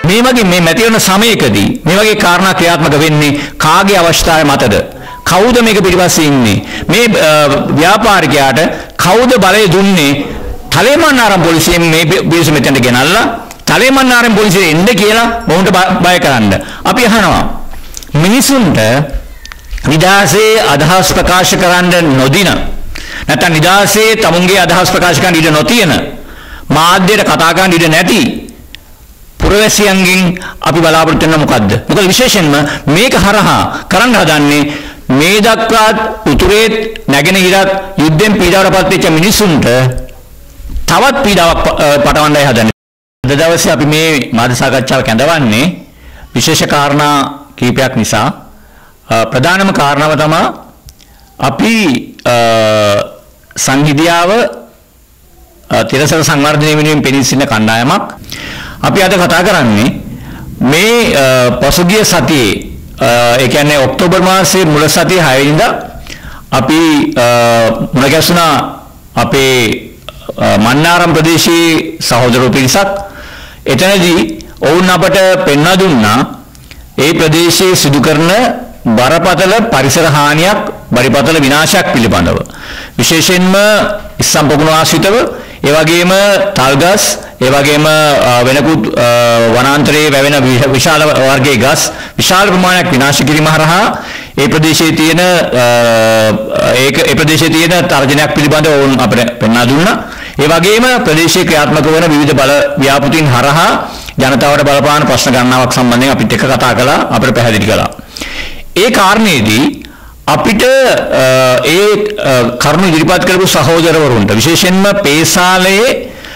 මේ වගේ මේ මැති වෙන සමයකදී මේ වගේ කාරණා ක්‍රියාත්මක වෙන්නේ කාගේ අවශ්‍යතාවය මතද? කවුද මේක පිටිපස්සේ ඉන්නේ? මේ ව්‍යාපාරිකයාට කවුද බලය දුන්නේ? තලේමන්නාරම් පොලිසියෙන් මේ බියස මෙතනට ගෙනල්ලා තලේමන්නාරම් පොලිසියට එන්න කියලා මොහොන්ට බය කරන්න. අපි අහනවා මිනිසුන්ට නිදහසේ අදහස් ප්‍රකාශ කරන්න නොදින නැත්නම් නිදහසේ තමුන්ගේ අදහස් ප්‍රකාශ කරන්න ඉඩ නොතියන මාධ්‍යයට කතා කරන්න ඉඩ නැති පුරවැසියන්ගෙන් අපි බලාපොරොත්තු වෙන මොකද්ද? මොකද විශේෂයෙන්ම මේක හරහා කරන්න හදන්නේ මේ දක්වාත් උතුරේ නැගෙනහිරත් යුද්ධෙන් පීඩාවටපත් වෙච්ච මිනිසුන්ට තවත් පීඩාවක් පටවන්නයි හදන්නේ. අද දවසේ අපි මේ මාධ්‍ය සාකච්ඡාව කැඳවන්නේ විශේෂ කාරණා කීපයක් නිසා. ප්‍රධානම කාරණාව තමයි අපි සංහිඳියාව තිරසන සංවර්ධනය වෙනුවෙන් පෙනී සිටින කණ්ඩායමක්. අපි අද කතා කරන්නේ මේ පසුගිය සතියේ ඒ කියන්නේ ඔක්තෝබර් මාසයේ මුල සතියේ 6 වෙනිදා අපි මුණ ගැසුණා අපේ මන්නාරම් ප්‍රදේශයේ සහෝදරවෝ පිරිසක්. එතනදී ඔවුන් අපට පෙන්වා දුන්නා ඒ ප්‍රදේශයේ සිදු කරන බරපතල පරිසර හානියක්, බරපතල විනාශයක් පිළිබඳව. විශේෂයෙන්ම ඉස්සම්පොකුණු ආශ්‍රිතව, ඒ වගේම තල්ගස්, ඒ වගේම වෙනකුත් වනාන්තරයේ වැවෙන විශාල වර්ගයේ ගස් විශාල ප්‍රමාණයක් විනාශ කිරීම හරහා ඒ ප්‍රදේශයේ තියෙන තර්ජනයක් පිළිබඳව ඔවුන් අපට පෙන්වා දුන්නා. ඒ වගේම ප්‍රදේශයේ ක්‍රියාත්මක වන විවිධ බල ව්‍යාපෘතීන් හරහා ජනතාවට බලපාන ප්‍රශ්න ගණනාවක් සම්බන්ධයෙන් අපිට එක කතා කළා, අපිට පැහැදිලි කළා. ඒ කාරණේදී අපිට ඒ කරුණු ඉදිරිපත් කරපු සහෝදරවරුන්ට විශේෂයෙන්ම පේසාලයේ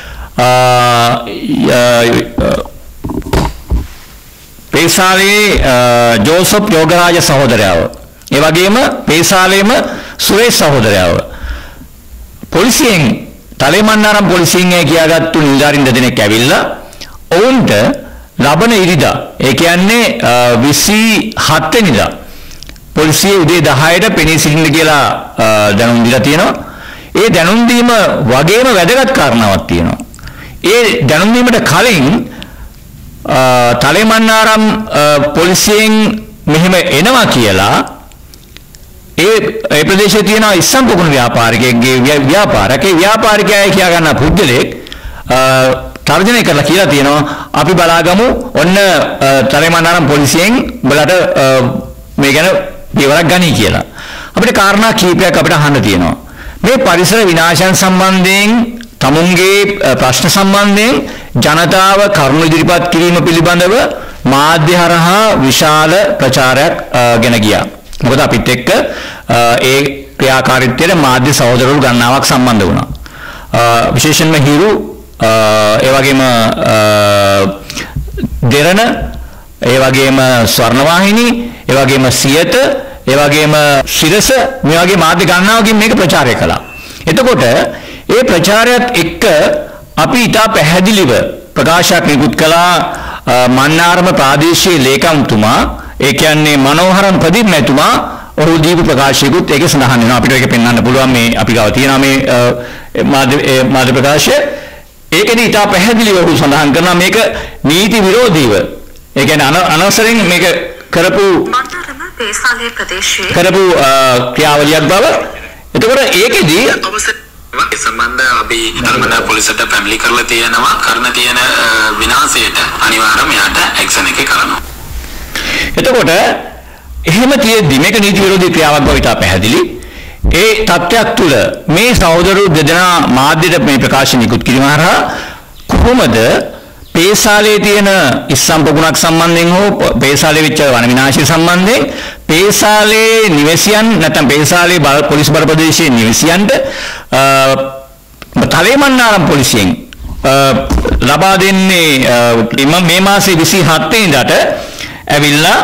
ජෝසප් යෝගරාජ සහෝදරයව, ඒ වගේම පේසාලයේම සුරේෂ් සහෝදරයව පොලිසියෙන් තලේමන්නාරම් පොලිසියෙන් කියාගත්තු නිලධාරීන් දෙදෙනෙක් ඇවිල්ලා ඔවුන්ට ලබන ඉරිදා ඒ කියන්නේ 27 වෙනිදා පොලිසිය උදේ 10ට පෙනී සිටින්න කියලා දැනුම් දීලා තියෙනවා. ඒ දැනුම් දීම වගේම වැදගත් කාරණාවක් තියෙනවා. ඒ දැනුම් දීමට කලින් තලේමන්නාරම් පොලිසියෙන් මෙහෙම එනවා කියලා ඒ ප්‍රදේශයේ තියෙන ඉස්සම්පොකුණු ව්‍යාපාරිකයෙක්ගේ ව්‍යාපාරිකයා කියා ගන්න පුද්ගලෙක් තර්ජනය කරලා කියලා තියෙනවා අපි බලාගමු ඔන්න තලේමන්නාරම් පොලිසියෙන් උඹලට මේ ගැන විවරක් ගනී කියලා. අපිට කාරණා කීපයක් අපිට අහන්න තියෙනවා. මේ පරිසර විනාශයන් සම්බන්ධයෙන් තමුන්ගේ ප්‍රශ්න සම්බන්ධයෙන් ජනතාව කරුණු ඉදිරිපත් කිරීම පිළිබඳව මාධ්‍ය හරහා විශාල ප්‍රචාරයක් ගෙන ගියා. මොකද අපිත් එක්ක ඒ ක්‍රියාකාරීත්වයට මාධ්‍ය සහෝදරවරු ගණනාවක් සම්බන්ධ වුණා. විශේෂයෙන්ම හිරු ඒ වගේම දෙරණ, ඒ වගේම ස්වර්ණවාහිනී, ඒ වගේම සියත, ඒ වගේම ශිරස මේ වගේ මාධ්‍ය ගණනාවකින් මේක ප්‍රචාරය කළා. එතකොට ඒ ප්‍රචාරයත් එක්ක අපි ඉතා පැහැදිලිව ප්‍රකාශයක් නිකුත් කළා මන්නාරම ප්‍රාදේශීය ලේකම්තුමා, ඒ කියන්නේ මනෝහරන් ප්‍රදීප් මැතිතුමා ඔහු දීපු ප්‍රකාශයකුත් ඒකේ සඳහන් වෙනවා. අපිට ඒක පෙන්වන්න පුළුවන් මේ අපි ගාව තියෙනවා මේ මාධ්‍ය ප්‍රකාශය. ඒකෙදි ඉතා පැහැදිලිව ඔහු සඳහන් කරනවා මේක නීති විරෝධීව, ඒ කියන්නේ අනවසරයෙන් මේක කරපු ක්‍රියාවලියක් බව. එතකොට ඒකෙදි සම්බන්ධ අපි ධර්මදා පොලිසට පැමිණිලි කරලා තියෙනවා. කරන තියෙන විනාශයට අනිවාර්යයෙන්ම යාට ඇක්ෂන් එක කරනවා. එතකොට එහෙම තියෙද්දි මේක නීති විරෝධී ක්‍රියාවක් බව ඉතා පැහැදිලි. ඒ තත්ත්වයක් තුළ මේ සහෝදරවරු දෙදෙනා මාධ්‍යට මේ ප්‍රකාශන නිකුත් කිරීම හරහා කොහොමද පේසාලයේ තියෙන ඉස්සම්පොකුණක් සම්බන්ධයෙන් හෝ පේසාලයේ වෙච්ච වන විනාශය සම්බන්ධයෙන් පේසාලයේ නිවැසියන් නැත්නම් පේසාලයේ පොලිස් බල ප්‍රදේශයේ නිවැසියන්ට තලේමන්නාරම් පොලිසියෙන් ලබා දෙන්නේ මේ මාසේ 27 වෙනිදාට ඇවිල්ලා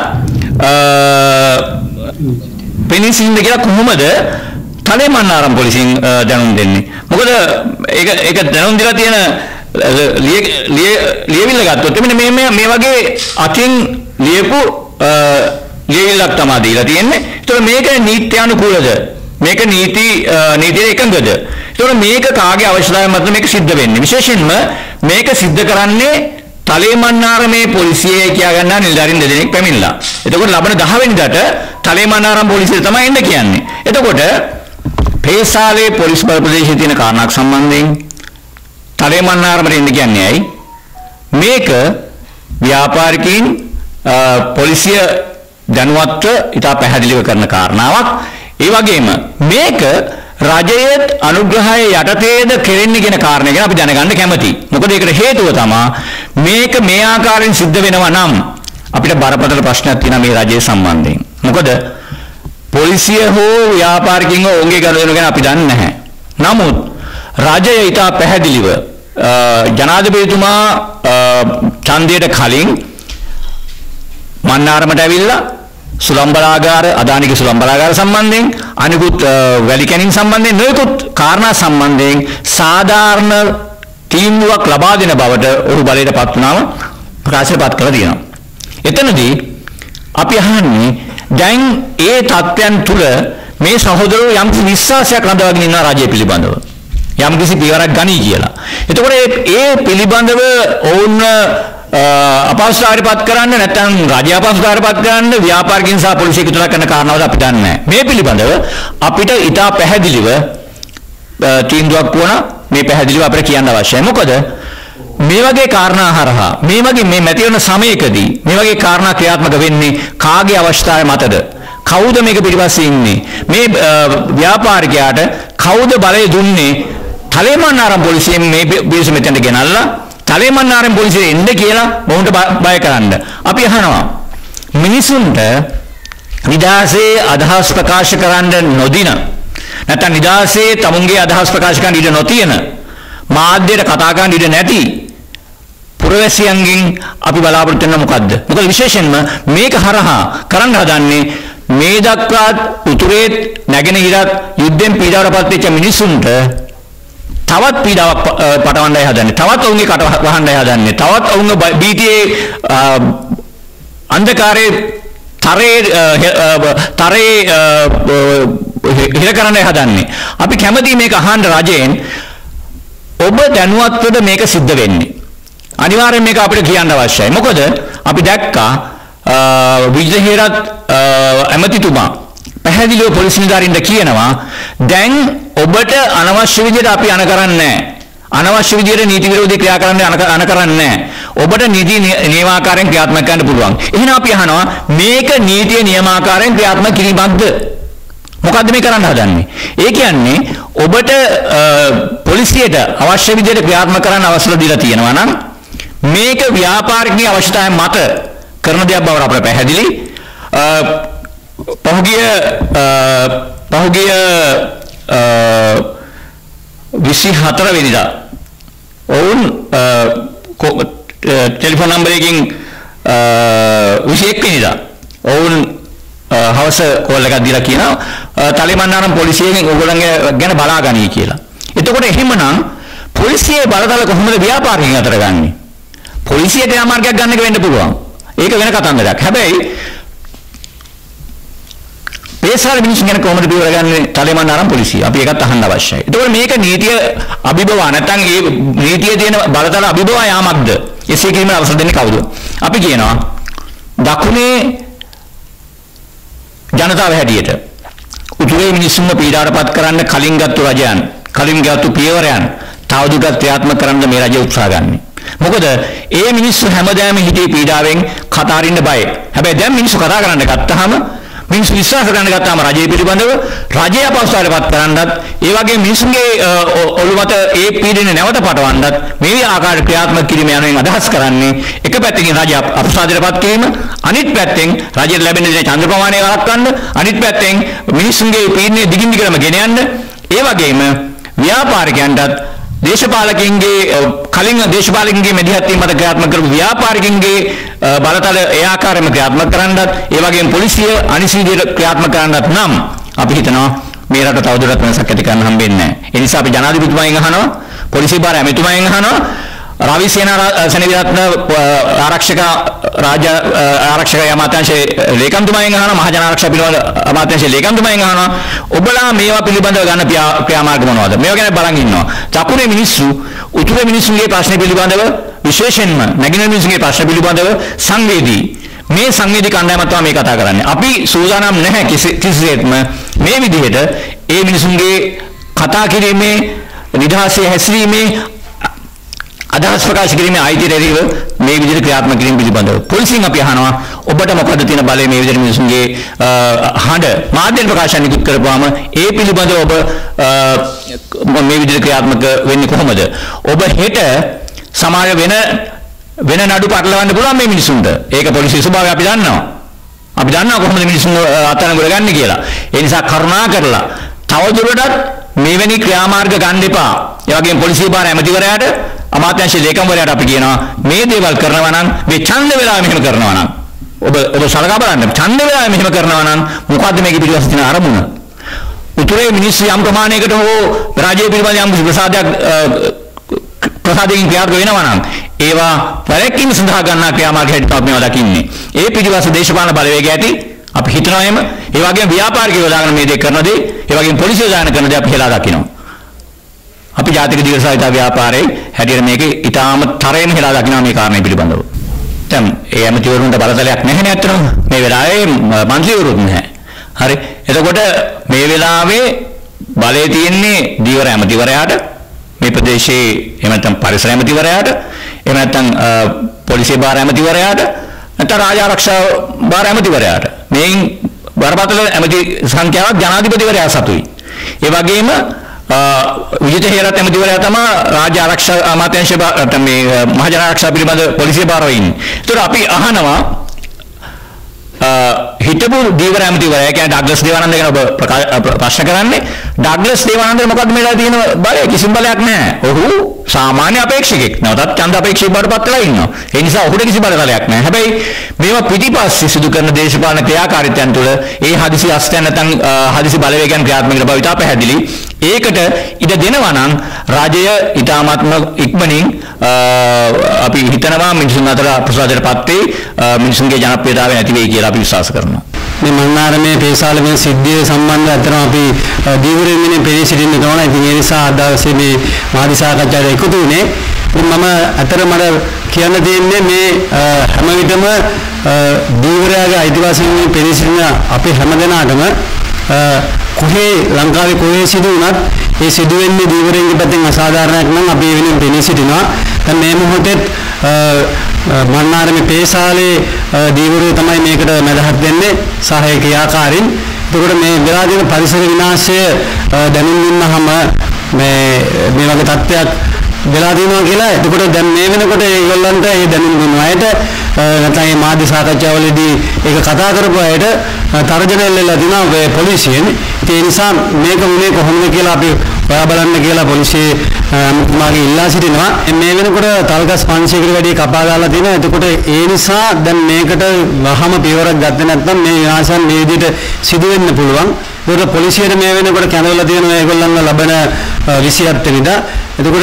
පෙනී සිටින්න කියලා කොහොමද තලේමන්නාරම් පොලිසියෙන් දැනුම් දෙන්නේ? මොකද ඒක දැනුම් දීලා තියෙන ලියවිල්ල ගත්තොත් මෙන්න මේ වගේ අතින් ලියපු ලියවිල්ලක් තමයි දීලා තියෙන්නේ. ඒතකොට මේක නීත්‍යානුකූලද? මේක නීතියේ එකඟද? ඒතකොට මේක කාගේ අවශ්‍යතාවය මත මේක සිද්ධ වෙන්නේ? විශේෂයෙන්ම මේක සිද්ධ කරන්නේ තලේමන්නාරමේ පොලිසිය කියා ගන්නා නිලධාරීන් දෙදෙනෙක් පැමිණිලා. එතකොට ලබන 10 වෙනිදාට තලේමන්නාරම් පොලිසිය තමයි එන්න කියන්නේ. එතකොට පේසාලේ පොලිස් බල ප්‍රදේශයේ තියෙන කාරණාවක් සම්බන්ධයෙන් තලේමන්නාරමට එන්න කියන්නේ ඇයි? මේක ව්‍යාපාරිකයින් පොලිසිය දැනුවත්ව ඉතා පැහැදිලිව කරන කාරණාවක්. ඒ වගේම මේක රජයේ අනුග්‍රහය යටතේද කෙරෙන්නේ කියන කාරණය ගැන අපි දැනගන්න කැමතියි. මොකද ඒකට හේතුව තමයි මේක මේ ආකාරයෙන් සිද්ධ වෙනවා නම් අපිට බරපතල ප්‍රශ්නයක් තියෙනවා මේ රජයේ සම්බන්ධයෙන්. මොකද පොලිසිය හෝ ව්‍යාපාරිකයින් හෝ ඔවුන්ගේ ගනුදෙනු ගැන අපි දන්නේ නැහැ. නමුත් රජය ඉතා පැහැදිලිව ජනාධිපතිතුමා ඡන්දයට කලින් මන්නාරමට ඇවිල්ලා සුළං බලාගාර අදානික සුළං බලාගාර සම්බන්ධයෙන් අනිකුත් වැලි කැණීම් සම්බන්ධයෙන් නොයෙකුත් කාරණා සම්බන්ධයෙන් සාධාරණ තීන්දුවක් ලබා දෙන බවට ඔහු බලයටපත් වුණාම ප්‍රකාශයටපත් කළා තියෙනවා. එතනදී අපි අහන්නේ දැන් ඒ තත්ත්වයන් තුල මේ සහෝදරයෝ යම් කිසි විශ්වාසයක් රඳවාගෙන ඉන්න රාජ්‍ය පිළිබඳව යම් කිසි පියවරක් ගනී කියලා. එතකොට ඒ පිළිබඳව ඔවුන් අපහසුතාවයටපත් කරන්න නැත්නම් රාජ්‍ය අපහසුතාවයටපත් කරන්න ව්‍යාපාරිකයන් සහ පොලිසිය එකතුලා කරන කාරණාවද අපි දන්නේ නැහැ. මේ පිළිබඳව අපිට ඉතා පැහැදිලිව තීන්දුවක් වුණා. මේ පැහැදිලිව අපිට කියන්න අවශ්‍යයි. මොකද මේ වගේ කාරණා හරහා මේ වගේ මේ මැතිවන සමයකදී මේ වගේ කාරණා ක්‍රියාත්මක වෙන්නේ කාගේ අවශ්‍යතාවය මතද? කවුද මේක පිටිපස්සේ ඉන්නේ? මේ ව්‍යාපාරිකයාට කවුද බලය දුන්නේ? තලේමන්නාරම් පොලිසියෙන් මේ බියස මෙතනට ගෙනල්ලා තලේමන්නාරම් පොලිසිය එන්න කියලා මොහොන්ට බය කරන්න. අපි අහනවා මිනිසුන්ට නිදාසේ අදහස් ප්‍රකාශ කරන්න නොදින නැත්නම් නිදාසේ තමුන්ගේ අදහස් ප්‍රකාශ කරන්න ඉඩ නොතියන මාධ්‍යයට කතා කරන්න ඉඩ නැති පුරවැසියන්ගෙන් අපි බලාපොරොත්තු වෙන මොකද්ද? මොකද විශේෂයෙන්ම මේක හරහා කරන්න හදන්නේ මේ දක්වාත් උතුරේ නැගෙනහිරත් යුද්ධෙන් පීඩාවටපත් වෙච්ච මිනිසුන්ට තවත් පීඩාවක් පටවන්නයි හදන්නේ. තවත් ඔවුන්ගේ කට වහන්නයි හදන්නේ. තවත් ඔවුන්ගේ බීතියේ අන්ධකාරයේ තරේ හිර කරන්නයි හදන්නේ. අපි කැමති මේක අහන්න රජයෙන් ඔබ දැනුවත්වද මේක සිද්ධ වෙන්නේ? අනිවාර්යෙන් මේක අපිට කියන්න අවශ්‍යයි. මොකද අපි දැක්කා විජේහේරත් ඇමතිතුමා පැහැදිලිව පොලිස් නිලධාරීන්ට කියනවා දැන් ඔබට අනවශ්‍ය විදිහට අපි අන කරන්නේ නැහැ. අනවශ්‍ය විදිහට නීති විරෝධී ක්‍රියා කරන්න අන කරන්නේ නැහැ. ඔබට නීති නියමාකාරයෙන් ක්‍රියාත්මක කරන්න පුළුවන්. එහෙනම් අපි අහනවා මේක නීතිය නියමාකාරයෙන් ක්‍රියාත්මක කිරීමක්ද? මොකද්ද මේ කරන්න හදන්නේ? ඒ කියන්නේ ඔබට පොලිසියට අවශ්‍ය විදිහට ක්‍රියාත්මක කරන්න අවසර දීලා තියෙනවා නම් මේක ව්‍යාපාරිකගේ අවශ්‍යතාවය මත කරන දෙයක් බව අපට පැහැදිලි. පහුගිය 24 වෙනිදා ඔවුන් ටෙලිෆෝන් නම්බරයකින් 21 වෙනිදා ඔවුන් හවස කෝල් එකක් දීලා කියනවා තලේමන්නාරම් පොලිසියෙන් ඕගොල්ලන්ගේ ගැන බලා ගනී කියලා. එතකොට එහෙමනම් පොලිසියේ බලතල කොහොමද ව්‍යාපාරිකයන් අතර ගන්නෙ? පොලිසියට යාමාර්ගයක් ගන්න එක වෙන්න පුළුවන්. ඒක වෙන කතන්දරයක්. හැබැයි පේසාල මිනිස්සු ගැන කොහොමද පියවර ගන්නේ තලේමන්නාරම් පොලිසිය? අපි ඒකත් අහන්න අවශ්‍යයි. එතකොට මේක නීතිය අභිබව නැත්නම් ඒ නීතියේ තියෙන බලතල අභිබව යාමක්ද? එසේ කිරීමට අවසර දෙන්නේ කවුද? අපි කියනවා දකුණේ ජනතාව හැටියට උතුරේ මිනිස්සුන්ව පීඩාවටපත් කරන්න කලින් ගත්තු රජයන් කලින් ගත්තු පියවරයන් තවදුරටත් ක්‍රියාත්මක කරන්න මේ රජය උත්සාහ ගන්නේ. මොකද ඒ මිනිස්සු හැමදාම හිතේ පීඩාවෙන් කතා අරින්න බයයි. හැබැයි දැන් මිනිස්සු කතා කරන්න ගත්තාම මිනිස්සු විශ්වාස කරන්න ගත්තාම රජය පිළිබඳව රජය අපහසුතාවයටපත් කරන්නත් ඒ වගේ මිනිස්සුන්ගේ ඔළුවට ඒ පීඩන නැවත පටවන්නත් මේ ආකාර ක්‍රියාත්මක කිරීම යනුවෙන් අදහස් කරන්නේ එක පැත්තකින් රජය අපහසුතාවයටපත් කිරීම අනිත් පැත්තෙන් රජයට ලැබෙන දේ ඡන්ද ප්‍රමාණය වළක්වන්න අනිත් පැත්තෙන් මිනිස්සුන්ගේ පීඩනය දිගින් දිගටම ගෙන යන්න ඒ වගේම ව්‍යාපාරිකයන්ටත් දේශපාලකින්ගේ කලින් දේශපාලකින්ගේ මෙදිහත් වීම මත ක්‍රියාත්මක කරපු ව්‍යාපාරිකින්ගේ බලතල ඒ ආකාරයෙන්ම ක්‍රියාත්මක කරන්නත් ඒ වගේම පොලිසිය අනිසීදියට ක්‍රියාත්මක කරන්නත් නම් අපි හිතනවා මේ රට තවදුරටත් වෙනසක් ඇති කරන්න හම්බෙන්නේ නැහැ. ඒ නිසා අපි ජනාධිපතිතුමාගෙන් අහනවා, පොලිසිය භාර ඇමතිතුමාගෙන් අහනවා, රවි සේනාරත්න ආරක්ෂක රාජ්‍ය ආරක්ෂක අමාත්‍යාංශයේ ලේකම්තුමාගෙන් අහනවා, මහ ජනාරක්ෂක පිළිබඳ අමාත්‍යාංශයේ ලේකම්තුමාගෙන් අහනවා ඔබලා මේවා පිළිබඳව ගන්න ක්‍රියාමාර්ග මොනවද? මේවා ගැන බලන් ඉන්නවා. චකුනේ මිනිස්සු උතුරේ මිනිස්සුන්ගේ ප්‍රශ්න පිළිබඳව විශේෂයෙන්ම නැගිටින මිනිසුන්ගේ ප්‍රශ්න පිළිබඳව සංවේදී මේ සංවේදී කණ්ඩායමත් තමයි මේ කතා කරන්නේ. අපි සූදානම් නැහැ කිසිසේත්ම මේ විදිහට ඒ මිනිසුන්ගේ කතා කිරීමේ නිදහසේ හැසිරීමේ අදහස් ප්‍රකාශ කිරීමේ අයිතිය මේ විදිහට ක්‍රියාත්මක කිරීම පිළිබඳව පොලිසියෙන් අපි අහනවා ඔබට මොකද තියෙන බලය මේ විදිහට මිනිසුන්ගේ හඬ මාධ්‍ය ප්‍රකාශන නිකුත් කරපුවාම ඒ පිළිබඳව ඔබ මේ විදිහට ක්‍රියාත්මක වෙන්නේ කොහොමද? ඔබ හෙට සමාජ වෙන නඩු පටලවන්න පුළුවන් මේ මිනිසුන්ට. ඒක පොලිසිය ස්වභාවය අපි දන්නවා. අපි දන්නවා කොහොමද මිනිසුන් අත්අඩංගුවට ගන්න කියලා. ඒ නිසා කරුණා කරලා තවදුරටත් මෙවැනි ක්‍රියාමාර්ග ගන්න එපා. ඒ වගේම පොලිසිය බාර ඇමතිවරයාට අමාත්‍යාංශ ලේකම්වරයාට අපි කියනවා මේ දේවල් කරනවා නම් මේ ඡන්ද වෙලාවෙ මෙහෙම කරනවා නම් ඔබ සලකා බලන්න ඡන්ද වෙලාවෙ මෙහෙම කරනවා නම් මොකද්ද මේකේ පිටිපස්සේ තියෙන අරමුණ? උතුරේ මිනිස්සු යම් ප්‍රමාණයකට හෝ රාජ්‍ය පිළිබඳ යම් ප්‍රසාදයෙන් ක්‍රියාත්මක වෙනවා නම් ඒවා වැළැක්වීම සඳහා ගන්නා ක්‍රියාමාර්ග හැටියට අපි මේවා දකින්නේ. ඒ පිටිපස්සේ දේශපාලන බලවේගය ඇති අපි හිතනවා එහෙම. ඒ වගේම ව්‍යාපාරිකයෝ දාගෙන මේ දේ කරන දේ, ඒ වගේම පොලිසිය දාන කරන දේ අපි හෙලා දකිනවා. අපි ජාතික දිගසාරිත ව්‍යාපාරයේ හැටියට මේක ඊටාම තරයෙන් හෙලා දකිනවා මේ කාරණේ පිළිබඳව. දැන් ඒ ඇමතිවරුන්ට බලතලයක් නැහැ නේ අත්‍තරම. මේ වෙලාවේ මන්ත්‍රීවරුත් නැහැ. හරි. එතකොට මේ වෙලාවේ බලය තියෙන්නේ දීවර ඇමතිවරයාට, මේ ප්‍රදේශයේ එහෙම නැත්නම් පරිසර ඇමතිවරයාට, එහෙම නැත්නම් පොලිසිය බාර ඇමතිවරයාට, නැත්නම් රාජ්‍ය ආරක්ෂා බාර ඇමතිවරයාට. මේන් බරපතල ඇමති සංඛ්‍යාවක් ජනාධිපතිවරයා සතුයි. ඒ වගේම විජිත හේරත් ඇමතිවරයා තමයි රාජ්‍ය ආරක්ෂා අමාත්‍යාංශ මේ මහජන ආරක්ෂා පිළිබඳ පොලිසිය බාරව ඉන්නේ. ඒතර අපි අහනවා හිටපු දීවර ඇමතිවරයා කියන්නේ ඩග්ලස් දේවානන්ද ගැන ඔබ ප්‍රශ්න කරන්නේ. ඩග්ලස් දේවානන්ද මොකක්ද මේලා තියෙන බලය? කිසිම බලයක් නැහැ. ඔහු සාමාන්‍ය අපේක්ෂකෙක්. නැවතත් ඡන්ද අපේක්ෂකෙක් බවට පත් වෙලා ඉන්නවා. ඒ නිසා ඔහුට කිසි බලයක් නැහැ. හැබැයි මේවා පිටිපස්සේ සිදු කරන දේශපාලන ක්‍රියාකාරීත්වයන් තුළ ඒ හදිසි අස්තයන් නැත්නම් හදිසි බලවේගයන් ක්‍රියාත්මක කරන බව ඉතා පැහැදිලි. ඒකට ඉඩ දෙනවා නම් රාජ්‍ය ඊටාත්ම ඉක්මනින් අපි හිතනවා මිනිසුන් අතර ප්‍රසාදයටපත් වේ මිනිසුන්ගේ ජනප්‍රියතාවය නැති වෙයි කියලා අපි විශ්වාස කරනවා. මේ මන්නාරමේ පේශාල වෙන සිද්ධිය සම්බන්ධව අතන අපි දීවරෙන්නේ පෙරේ සිටින්න ඕන. ඉතින් ඒ නිසා අද දවසේ මේ මාධ්‍ය සාකච්ඡාවට එකතු වුණේ. මම අතර මට කියන්න තියෙන්නේ මේ හැම විටම දීවරයාගේ අයිතිවාසිකම් පෙරේ සිටින අපි හැමදෙනාටම කොහේ ලංකාවේ කොහේ සිදු වුණත් ඒ සිදු වෙන්නේ දීවරෙන්ගේ පැත්තෙන් අසාධාරණයක් නම් අපි ඒ වෙනුවෙන් පෙනී සිටිනවා. දැන් මේ මොහොතේ මන්නාරමේ පේශාලේ දීවරය තමයි මේකට මැදහත් වෙන්නේ සහාය ක්‍රියාකාරීන්. ඒකට මේ වෙලා දෙන පරිසර විනාශය දැනුම් දුන්නාම මේ වගේ තත්ත්වයක් වෙලා දිනවා කියලා. එතකොට දැන් මේ වෙනකොට ඒගොල්ලන්ට ඒ දැනුම් දුන්න අයට නැත්නම් මේ මාධ්‍ය සාකච්ඡාවලදී ඒක කතා කරපු අයට තර්ජන එල්ලලා දිනවා පොලිසියෙන්. ඒ නිසා මේක උනේ කොහොමද කියලා අපි හොයා බලන්න කියලා පොලිසිය මාගේ ඉල්ලා සිටිනවා. මේ වෙනකොට තල්ගස් 500කට වැඩි කපා දාලා තියෙනවා. එතකොට ඒ නිසා දැන් මේකට වහම පියවරක් ගත්තේ නැත්නම් මේ විනාශයන් මේ විදිහට සිදු වෙන්න පුළුවන්. ඒකට පොලිසියට මේ වෙනකොට කැඳවලා තියෙනවා ඒගොල්ලන්ව ලබන 27 වෙනිදා. එතකොට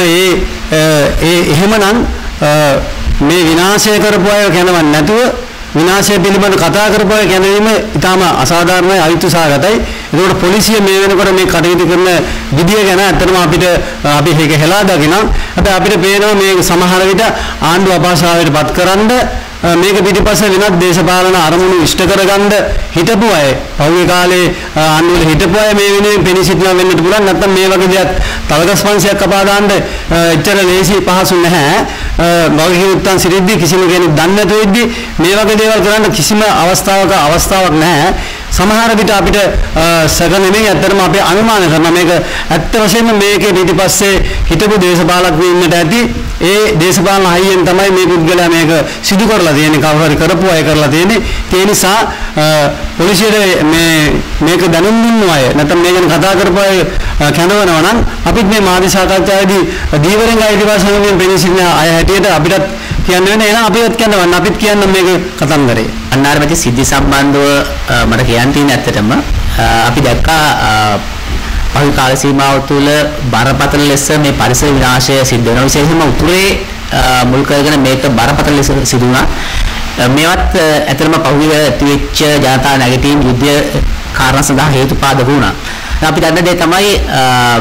එහෙමනම් මේ විනාශය කරපු අය කැඳවන්නේ නැතුව විනාශය පිළිබඳ කතා කරපු අය කැඳවීම ඉතාම අසාධාරණයි, අයුතුසහගතයි. ඒකට පොලිසිය මේ වෙනකොට මේ කටයුතු කරන විදිය ගැන අත්‍තරම අපි ඒක හෙලා දකිනවා. හැබැයි අපිට පේනවා මේ සමහර විට ආණ්ඩුව අපහසුතාවයට පත් කරන්න මේක පිටිපස්සේ වෙනත් දේශපාලන අරමුණු ඉෂ්ට කරගන්න හිටපු අය පහුගිය කාලේ ආණ්ඩුවල හිටපු අය මේ වෙනුවෙන් පෙනී සිටිනවා වෙන්නත් පුළුවන්. නැත්නම් මේ වගේ දෙයක් තලගස් 500ක් කපා දාන්න එච්චර ලේසි පහසු නැහැ. වගේ උත්තන් සිරිද්දී කිසිම කෙනෙක් දන්නේ නැතුව ඉද්දී මේ වගේ දේවල් කරන්න කිසිම අවස්ථාවක් නැහැ. සමහර විට අපිට සැක නෙමෙයි අත්‍තරම අපි අනුමාන කරනවා මේක ඇත්ත වශයෙන්ම මේකේ පිටිපස්සේ හිටපු දේශපාලකයෝ ඉන්නට ඇති. ඒ දේශපාලන හයියෙන් තමයි මේ පුද්ගලයා මේක සිදු කරලා තියෙන්නේ, කවුරු හරි කරපු අය කරලා තියෙන්නේ. ඒ නිසා පොලිසියට මේක දැනුම් දුන්නු අය නැත්නම් මේ ගැන කතා කරපු අය කැඳවනවා නම් අපිත් මේ මාධ්‍ය සාකච්ඡාවේදී දීවරෙන් අයිතිවාසිකම් පෙනී සිටින අය හැටියට අපිටත් කියන්න වෙන්නේ. එහෙනම් අපිත් කියන්න අපිත් කියන්න මේක කතන්දරේ. අන්නාරමැති සිද්ධි සම්බන්ධව මට කියන්න තියෙන ඇත්තටම අපි දැක්කා පහු කාල සීමාව තුළ බරපතල ලෙස මේ පරිසර විනාශය සිද්ධ වෙනවා. විශේෂයෙන්ම උතුරේ මුල් කරගෙන මේක බරපතල ලෙස සිදු වුණා. මේවත් ඇත්තටම පහුගිය ඇතිවෙච්ච ජනතා නැගිටීම් යුද්ධ කාරණා සඳහා හේතුපාදක වුණා. අපි දන්න දේ තමයි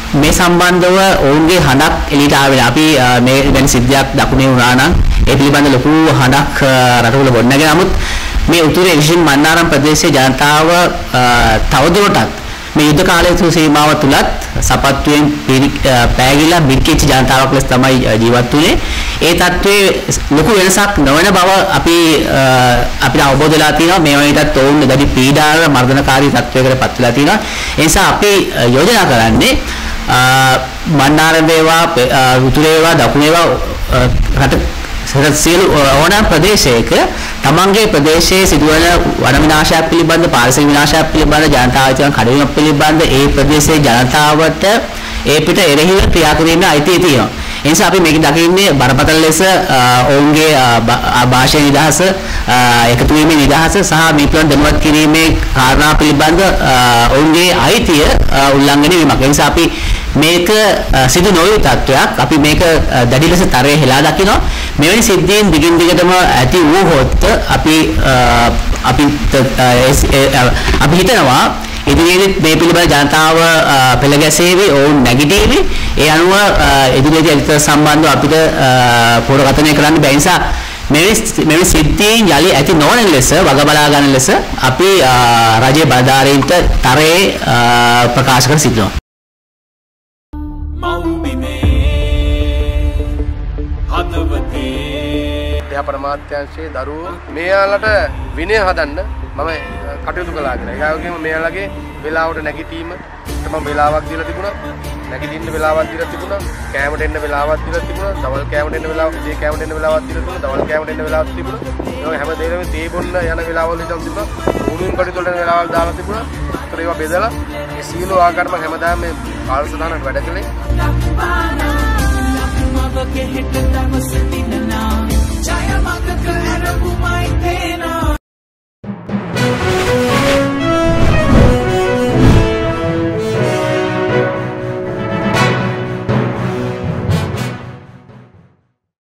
මේ සම්බන්ධව ඔවුන්ගේ හඬක් එළියට ආවේ අපි මේ වෙන සිද්ධියක් දකුණේ වුණා නම් ඒ පිළිබඳ ලොකු හඬක් රටවල ගොඩනගෙන නමුත් මේ උතුරේ විශේෂයෙන් මන්නාරම් ප්‍රදේශයේ ජනතාව තවදුරටත් මේ යුද්ධ කාලයේ සීමාව තුලත් සපත්තුවෙන් පෑගිලා බික්කිච්ච ජනතාවක් ලෙස තමයි ජීවත් වුනේ. ඒ තත්ත්වයේ ලොකු වෙනසක් නොවන බව අපිට අවබෝධ වෙලා තියෙනවා. මේ වයිටත් ඔවුන් දැඩි පීඩාව මර්ධනකාරී තත්ත්වයකට පත් වෙලා තියෙනවා. ඒ නිසා අපි යෝජනා කරන්නේ මන්නාරම් වේවා උතුරේ වේවා දකුණේ වේවා රට සියලු ඕනෑම ප්‍රදේශයක තමන්ගේ ප්‍රදේශයේ සිදුවන වන විනාශයක් පිළිබඳ පාරිසරික විනාශයක් පිළිබඳ ජනතාවචන කඩවීමක් පිළිබඳ ඒ ප්‍රදේශයේ ජනතාවට ඒ පිට එරෙහිව ක්‍රියා කිරීමේ අයිතිය තියෙනවා. ඒ නිසා අපි මේක දකින්නේ බරපතල ලෙස ඔවුන්ගේ භාෂා නිදහස එකතු වීමේ නිදහස සහ මේ පිළිබඳ දැනුවත් කිරීමේ කාරණා පිළිබඳ ඔවුන්ගේ අයිතිය උල්ලංඝනය වීමක්. ඒ නිසා අපි මේක සිදු නොවන තත්ත්වයක් අපි මේක දැඩි ලෙස තරයේ හෙලා දකිනවා. මෙවැනි සිද්ධීන් දිගින් දිගටම ඇති වූහොත් අපි හිතනවා ඉදිරියේදී මේ පිළිබඳ ජනතාව පෙළ ගැසෙවි ඔවුන් නැගිටීවි. ඒ අනුව ඉදිරියේදී අධික සම්බන්ධව අපිට පුරගතනය කරන්න බැහැ. නිසා මෙවැනි සිද්ධීන් යලි ඇති නොවන ලෙස වග බලා ගන්න ලෙස අපි රජයේ බලධාරීන්ට තරයේ ප්‍රකාශ කර සිටිනවා. පරමාත්‍යංශයේ දරුවෝ මෙයාලට විනය හදන්න මම කටයුතු කළා කියලා. ඒ වගේම මෙයාලගේ වෙලාවට නැගිටීම මම වෙලාවක් දීලා තිබුණා. නැගිටින්න වෙලාවක් දීලා තිබුණා. කෑමට එන්න වෙලාවක් දීලා තිබුණා. දවල් කෑමට එන්න වෙලාවක්, උදේ කෑමට එන්න වෙලාවක් දීලා තිබුණා. දවල් කෑමට එන්න වෙලාවක් තිබුණා. ඒ හැම දෙයකම තේ බොන්න යන වෙලාවල් ඉඳන් තිබුණා. උණුන් කටයුතු වලට වෙලාවල් දාලා තිබුණා. ඒතර ඒවා බෙදලා මේ සීල ආකාරම හැමදාම මේ කාලසටහනට වැඩ කළේ.